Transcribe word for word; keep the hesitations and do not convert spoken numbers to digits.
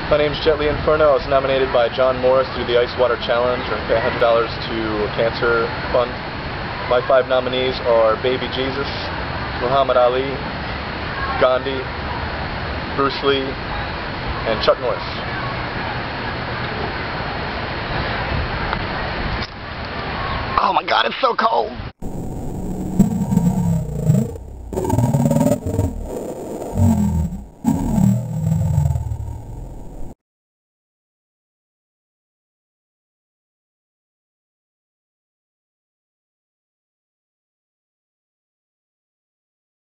My name's Jet Li Inferno. I was nominated by John Morris through the Ice Water Challenge, or pay one hundred dollars to a cancer fund. My five nominees are Baby Jesus, Muhammad Ali, Gandhi, Bruce Lee, and Chuck Norris. Oh my God, it's so cold!